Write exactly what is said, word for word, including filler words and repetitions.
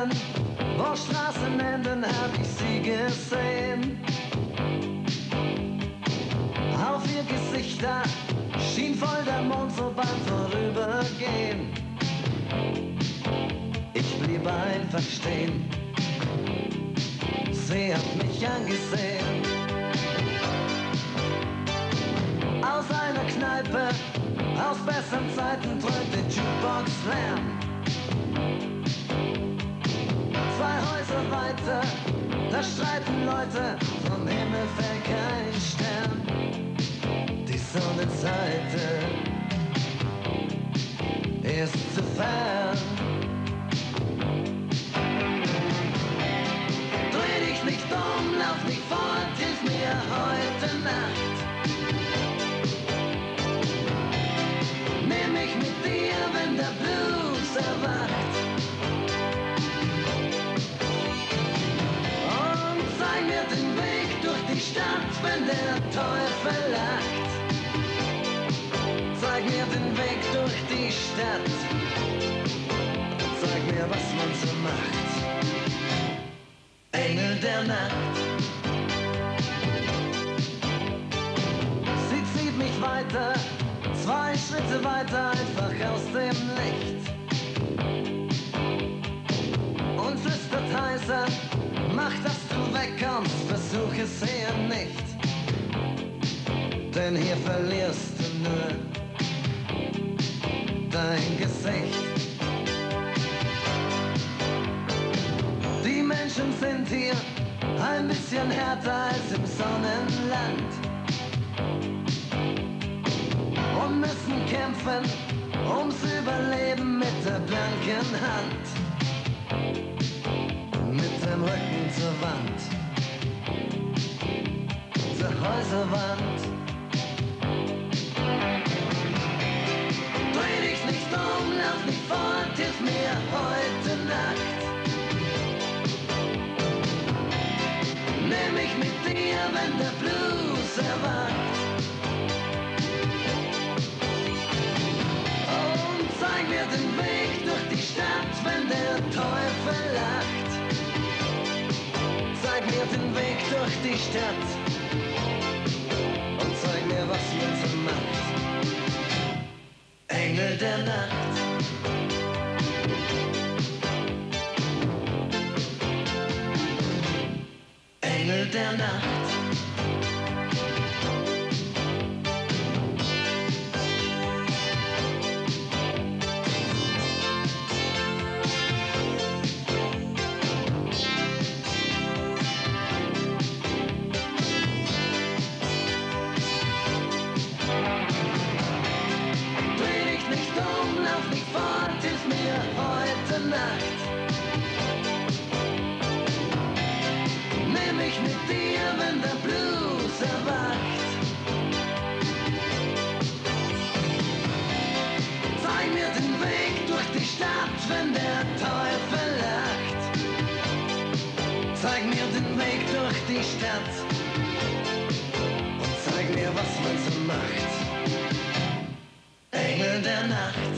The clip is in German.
Straßen, wo Straßen enden, hab ich sie gesehen. Auf ihr Gesichter schien voll der Mond so beim Vorübergehen. Ich blieb einfach stehen, sie hat mich angesehen. Aus einer Kneipe, aus besseren Zeiten dröhnte Jukebox-Lärm. Zwei Häuser weiter, da streiten Leute, vom Himmel fällt kein Stern. Die Sonnenseite ist zu fern. Dreh dich nicht um, lauf nicht fort, hilf mir heute Nacht. Nimm mich mit dir, wenn der Blues erwacht. Und zeig mir den Weg durch die Stadt, wenn der Teufel lacht. Zeig mir den Weg durch die Stadt. Zeig mir, was man so macht. Engel der Nacht. Sie zieht mich weiter, zwei Schritte weiter, einfach aus dem Licht. Und flüstert heiser, mach, dass du wegkommst, versuch es eher nicht. Denn hier verlierst du nur dein Gesicht. Die Menschen sind hier ein bisschen härter als im Sonnenland und müssen kämpfen ums Überleben mit der blanken Hand, mit dem Rücken zur Wand, zur Häuserwand. Dreh dich nicht um, lauf nicht fort, hilf mir heute Nacht. Nimm mich mit dir, wenn der Blues erwacht. Und zeig mir den Weg durch die Stadt, wenn der Teufel lacht. Zeig mir den Weg durch die Stadt und zeig mir, was man so macht. Engel der Nacht. Engel der Nacht. Dreh dich nicht um, lauf nicht fort, hilf mir heute Nacht. Nimm mich mit dir, wenn der Blues erwacht. Zeig mir den Weg durch die Stadt, wenn der Teufel lacht. Zeig mir den Weg durch die Stadt und zeig mir, was man so macht. Engel der Nacht.